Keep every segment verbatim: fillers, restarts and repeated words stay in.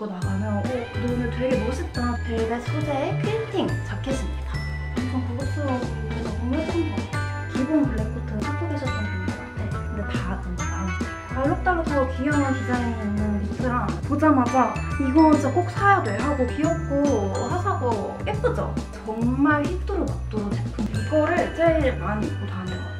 입고 나가면 어, 오늘 되게 멋있다. 벨벳 소재의 퀼팅 자켓입니다. 엄청 고급스러워 보이고 너무 예쁜 것 같아요. 기본 블랙코트 찾고 계셨던 분들한테 근데 다 너무 마음에 들어요. 알록달록하고 귀여운 디자인이 있는 니트랑 보자마자 이거 진짜 꼭 사야 돼 하고 귀엽고 화사하고 예쁘죠? 정말 힙도로 막도로 제품. 이거를 제일 많이 입고 다니는 것 같아요.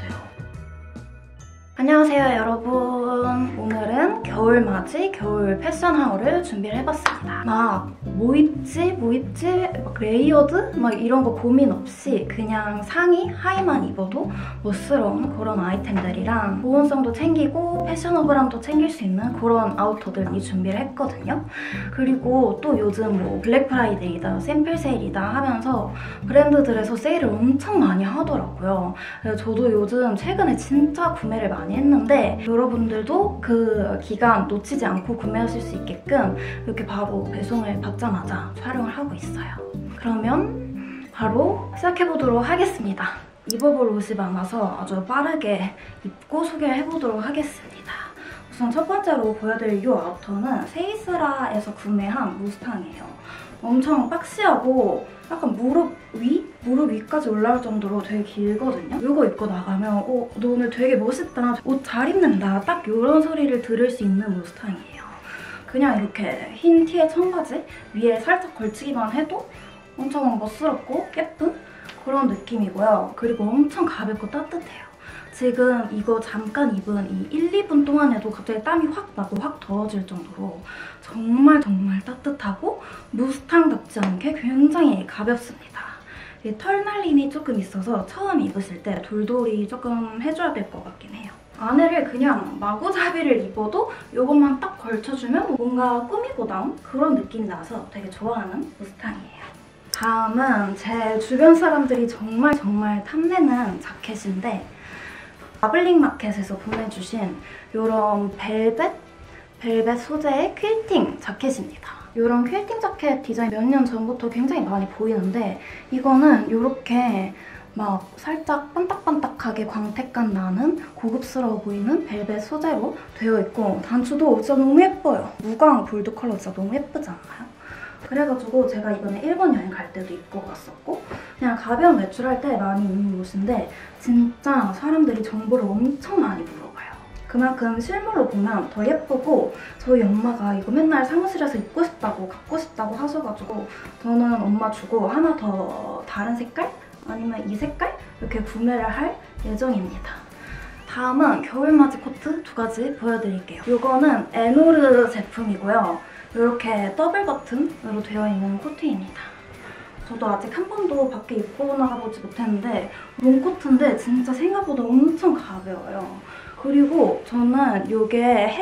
안녕하세요 여러분. 오늘은 겨울맞이 겨울 패션 하울을 준비를 해봤습니다. 막 뭐 입지 뭐 입지 막 레이어드 막 이런 거 고민 없이 그냥 상의 하의만 입어도 멋스러운 그런 아이템들이랑 보온성도 챙기고 패셔너블함도 챙길 수 있는 그런 아우터들 많이 준비를 했거든요. 그리고 또 요즘 뭐 블랙 프라이데이다 샘플 세일이다 하면서 브랜드들에서 세일을 엄청 많이 하더라고요. 그래서 저도 요즘 최근에 진짜 구매를 많이 했는데 여러분들도 그 기간 놓치지 않고 구매하실 수 있게끔 이렇게 바로 배송을 받자마자 촬영을 하고 있어요. 그러면 바로 시작해보도록 하겠습니다. 입어볼 옷이 많아서 아주 빠르게 입고 소개를 해보도록 하겠습니다. 우선 첫 번째로 보여드릴 이 아우터는 세이스라에서 구매한 무스탕이에요. 엄청 박시하고 약간 무릎 위? 무릎 위까지 올라올 정도로 되게 길거든요. 이거 입고 나가면 어, 너 오늘 되게 멋있다. 옷 잘 입는다. 딱 이런 소리를 들을 수 있는 무스탕이에요. 그냥 이렇게 흰 티에 청바지 위에 살짝 걸치기만 해도 엄청 멋스럽고 예쁜 그런 느낌이고요. 그리고 엄청 가볍고 따뜻해요. 지금 이거 잠깐 입은 이 일, 이 분 동안에도 갑자기 땀이 확 나고 확 더워질 정도로 정말 정말 따뜻하고 무스탕답지 않게 굉장히 가볍습니다. 이 털 날림이 조금 있어서 처음 입으실 때 돌돌이 조금 해줘야 될 것 같긴 해요. 안에를 그냥 마구잡이를 입어도 이것만 딱 걸쳐주면 뭔가 꾸미고 나온 그런 느낌이 나서 되게 좋아하는 무스탕이에요. 다음은 제 주변 사람들이 정말 정말 탐내는 자켓인데 아블링 마켓에서 보내주신 이런 벨벳, 벨벳 소재의 퀼팅 자켓입니다. 이런 퀼팅 자켓 디자인 몇 년 전부터 굉장히 많이 보이는데 이거는 이렇게 막 살짝 반딱반딱하게 광택감 나는 고급스러워 보이는 벨벳 소재로 되어 있고 단추도 진짜 너무 예뻐요. 무광 볼드 컬러 진짜 너무 예쁘지 않나요? 그래가지고 제가 이번에 일본 여행 갈 때도 입고 갔었고 그냥 가벼운 외출할 때 많이 입는 옷인데 진짜 사람들이 정보를 엄청 많이 물어봐요. 그만큼 실물로 보면 더 예쁘고 저희 엄마가 이거 맨날 사무실에서 입고 싶다고 갖고 싶다고 하셔가지고 저는 엄마 주고 하나 더 다른 색깔? 아니면 이 색깔? 이렇게 구매를 할 예정입니다. 다음은 겨울맞이 코트 두 가지 보여드릴게요. 이거는 에노르 제품이고요. 이렇게 더블 버튼으로 되어 있는 코트입니다. 저도 아직 한 번도 밖에 입고 나가보지 못했는데 롱코트인데 진짜 생각보다 엄청 가벼워요. 그리고 저는 이게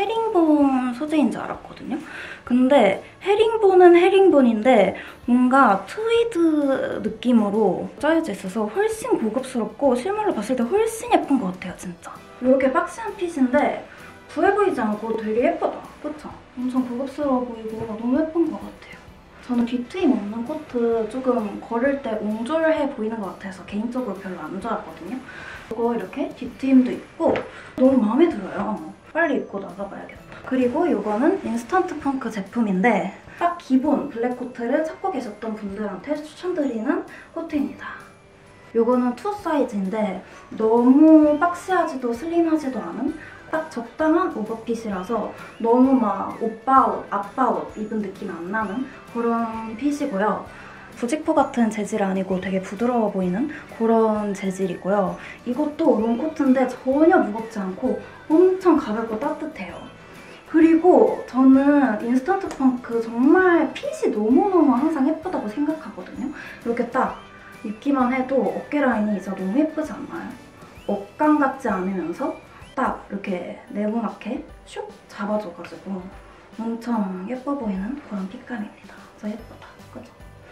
헤링본 소재인 줄 알았거든요. 근데 헤링본은 헤링본인데 뭔가 트위드 느낌으로 짜여져 있어서 훨씬 고급스럽고 실물로 봤을 때 훨씬 예쁜 것 같아요, 진짜. 이렇게 박시한 핏인데 부해 보이지 않고 되게 예쁘다, 그쵸? 엄청 고급스러워 보이고 너무 예쁜 것 같아요. 저는 뒤트임 없는 코트 조금 걸을 때 옹졸해 보이는 것 같아서 개인적으로 별로 안 좋아하거든요. 이거 이렇게 뒤트임도 있고 너무 마음에 들어요. 빨리 입고 나가봐야겠다. 그리고 이거는 인스턴트 펑크 제품인데 딱 기본 블랙 코트를 찾고 계셨던 분들한테 추천드리는 코트입니다. 이거는 투 사이즈인데 너무 박시하지도 슬림하지도 않은 딱 적당한 오버핏이라서 너무 막 오빠 옷, 아빠 옷 입은 느낌 안 나는 그런 핏이고요. 부직포 같은 재질 아니고 되게 부드러워 보이는 그런 재질이고요. 이것도 롱코트인데 전혀 무겁지 않고 엄청 가볍고 따뜻해요. 그리고 저는 인스턴트 펑크 정말 핏이 너무너무 항상 예쁘다고 생각하거든요. 이렇게 딱 입기만 해도 어깨 라인이 진짜 너무 예쁘지 않나요? 억강 같지 않으면서 딱 이렇게 네모나게 슉 잡아줘가지고 엄청 예뻐 보이는 그런 핏감입니다. 진짜 예쁘다, 그죠?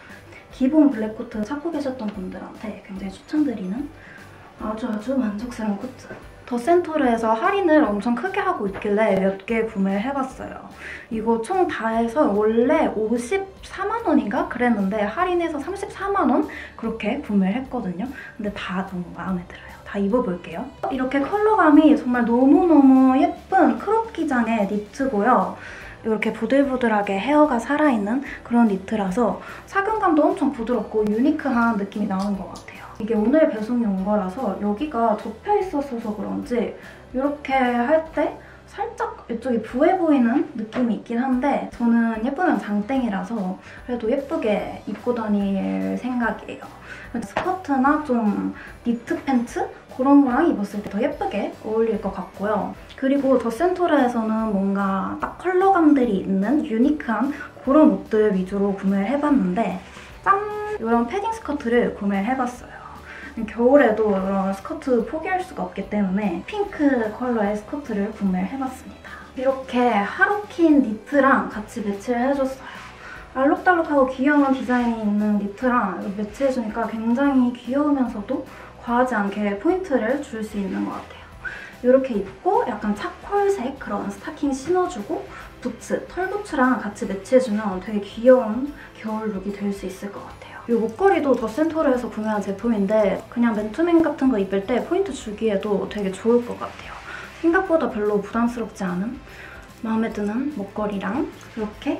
기본 블랙코트 찾고 계셨던 분들한테 굉장히 추천드리는 아주 아주 만족스러운 코트. 더 센토르에서 할인을 엄청 크게 하고 있길래 몇 개 구매를 해봤어요. 이거 총 다 해서 원래 오십사만 원인가 그랬는데 할인해서 삼십사만 원 그렇게 구매를 했거든요. 근데 다 너무 마음에 들어요. 다 입어볼게요. 이렇게 컬러감이 정말 너무너무 예쁜 크롭 기장의 니트고요. 이렇게 부들부들하게 헤어가 살아있는 그런 니트라서 착용감도 엄청 부드럽고 유니크한 느낌이 나는 것 같아요. 이게 오늘 배송이 온 거라서 여기가 접혀 있어서 그런지 이렇게 할 때 살짝 이쪽이 부해 보이는 느낌이 있긴 한데 저는 예쁘면 장땡이라서 그래도 예쁘게 입고 다닐 생각이에요. 스커트나 좀 니트 팬츠? 그런 거랑 입었을 때 더 예쁘게 어울릴 것 같고요. 그리고 더 센토르에서는 뭔가 딱 컬러감들이 있는 유니크한 그런 옷들 위주로 구매를 해봤는데 짠! 이런 패딩 스커트를 구매를 해봤어요. 겨울에도 이런 스커트 포기할 수가 없기 때문에 핑크 컬러의 스커트를 구매를 해봤습니다. 이렇게 하루킨 니트랑 같이 매치를 해줬어요. 알록달록하고 귀여운 디자인이 있는 니트랑 매치해주니까 굉장히 귀여우면서도 과하지 않게 포인트를 줄 수 있는 것 같아요. 이렇게 입고 약간 차콜색 그런 스타킹 신어주고 부츠, 털부츠랑 같이 매치해주면 되게 귀여운 겨울 룩이 될 수 있을 것 같아요. 이 목걸이도 더 센토르에서 구매한 제품인데 그냥 맨투맨 같은 거 입을 때 포인트 주기에도 되게 좋을 것 같아요. 생각보다 별로 부담스럽지 않은 마음에 드는 목걸이랑 이렇게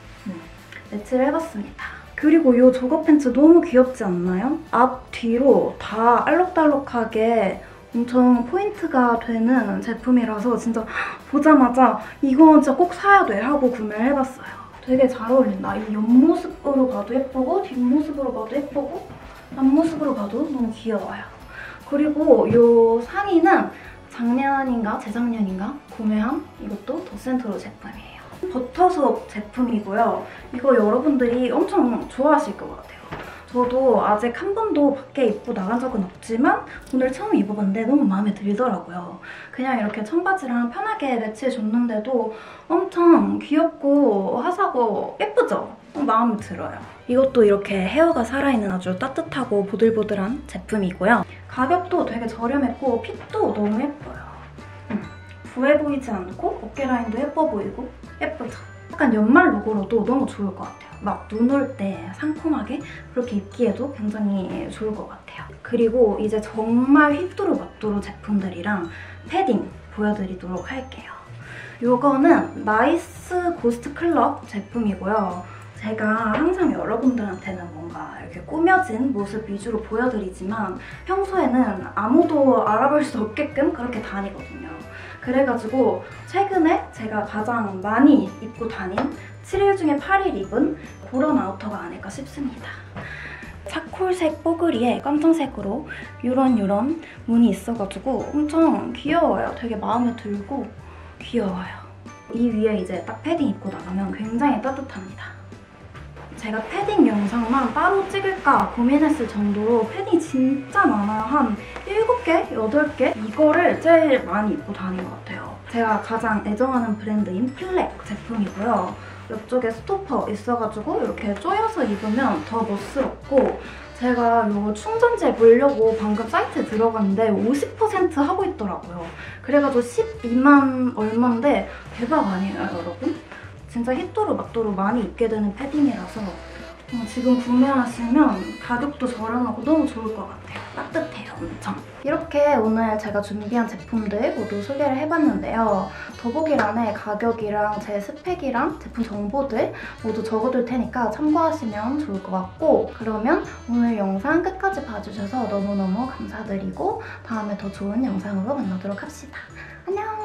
매치를 해봤습니다. 그리고 이 조거 팬츠 너무 귀엽지 않나요? 앞, 뒤로 다 알록달록하게 엄청 포인트가 되는 제품이라서 진짜 보자마자 이거 진짜 꼭 사야 돼 하고 구매를 해봤어요. 되게 잘 어울린다. 이 옆모습으로 봐도 예쁘고 뒷모습으로 봐도 예쁘고 앞모습으로 봐도 너무 귀여워요. 그리고 이 상의는 작년인가 재작년인가 구매한 이것도 더 센토르 제품이에요. 버터속 제품이고요. 이거 여러분들이 엄청 좋아하실 것 같아요. 저도 아직 한 번도 밖에 입고 나간 적은 없지만 오늘 처음 입어봤는데 너무 마음에 들더라고요. 그냥 이렇게 청바지랑 편하게 매치해줬는데도 엄청 귀엽고 화사하고 예쁘죠? 마음에 들어요. 이것도 이렇게 헤어가 살아있는 아주 따뜻하고 보들보들한 제품이고요. 가격도 되게 저렴했고 핏도 너무 예뻐요. 음, 부해 보이지 않고 어깨 라인도 예뻐 보이고 예쁘죠? 약간 연말 룩으로도 너무 좋을 것 같아요. 막 눈 올 때 상콤하게 그렇게 입기에도 굉장히 좋을 것 같아요. 그리고 이제 정말 휘뚜루 마뚜루 제품들이랑 패딩 보여드리도록 할게요. 이거는 나이스 고스트 클럽 제품이고요. 제가 항상 여러분들한테는 뭔가 이렇게 꾸며진 모습 위주로 보여드리지만 평소에는 아무도 알아볼 수 없게끔 그렇게 다니거든요. 그래가지고 최근에 제가 가장 많이 입고 다닌 칠 일 중에 팔 일 입은 그런 아우터가 아닐까 싶습니다. 차콜색 뽀글이에 검정색으로 이런 이런 무늬 있어가지고 엄청 귀여워요. 되게 마음에 들고 귀여워요. 이 위에 이제 딱 패딩 입고 나가면 굉장히 따뜻합니다. 제가 패딩 영상만 따로 찍을까 고민했을 정도로 패딩이 진짜 많아요. 한 일곱 개? 여덟 개? 이거를 제일 많이 입고 다닌 것 같아요. 제가 가장 애정하는 브랜드인 플렉 제품이고요. 이쪽에 스토퍼 있어가지고 이렇게 조여서 입으면 더 멋스럽고 제가 이거 충전지에 보려고 방금 사이트에 들어갔는데 오십 퍼센트 하고 있더라고요. 그래가지고 십이만 얼마인데 대박 아니에요, 여러분? 진짜 휘뚜루 마뚜루 많이 입게 되는 패딩이라서 지금 구매하시면 가격도 저렴하고 너무 좋을 것 같아요. 따뜻해요, 엄청. 이렇게 오늘 제가 준비한 제품들 모두 소개를 해봤는데요. 더보기란에 가격이랑 제 스펙이랑 제품 정보들 모두 적어둘 테니까 참고하시면 좋을 것 같고 그러면 오늘 영상 끝까지 봐주셔서 너무너무 감사드리고 다음에 더 좋은 영상으로 만나도록 합시다. 안녕!